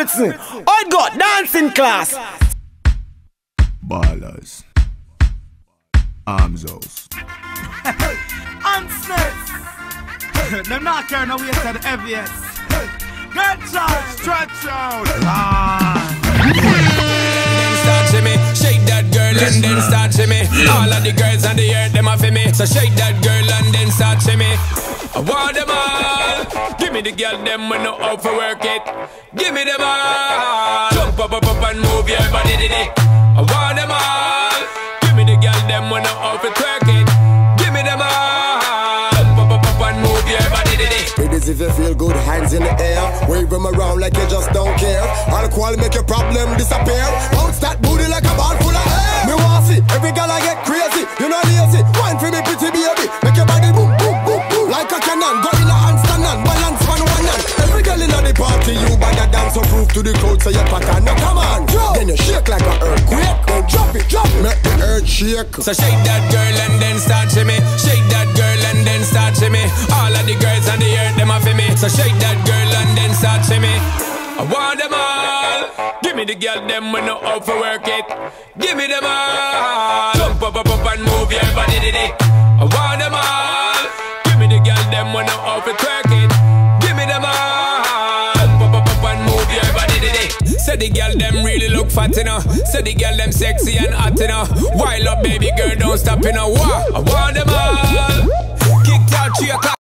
Herbertson. I got dancing class. Ballers. Arms house. Answers. Them not care no way to the heaviest. Good charge, stretch out. Then start to me, shake that girl and then start to me. All of the girls on the earth, them are for me. So shake that girl and then start to me. I want them all. Give me the girl, them when no out for work it. Give me them all. Jump up, up, up and move your body, did it. I want them all. Give me the girl, them when no out for twerk it. Give me them all. Jump up, up, up and move your body, did it. Ladies, if you feel good, hands in the air. Wave them around like you just don't care. Alcohol make your problem disappear. Bounce that booty like a ball full of air. Me want see every girl I get crazy. You know lazy. Wine for me pretty baby. Make your body boom, boom, boom, boom. Like a cannon. Go in a handstand and balance one hand. Every girl in the party, you bag a dance. So prove to the crowd so you pattern. Now come on, drop. Then you shake like an earthquake. Then drop it, drop it. Make the earth shake. So shake that girl and then start to me. Shake that girl and then start to me. All of the girls on the earth, them are for me. So shake that girl and then start to me. I want them all. Give me the girl, them when no out for work it. Give me them all. Jump up, up, up and move your body, did it. I want them all. Give me the girl, them when no out for twerk it. Give me them all. Jump up, up, up and move your body, did it. Say the girl, them really look fat, you know. Say the girl, them sexy and hot, you know. Wild up, baby girl, don't stop, you know. I want them all. Kicked out 3 o'clock.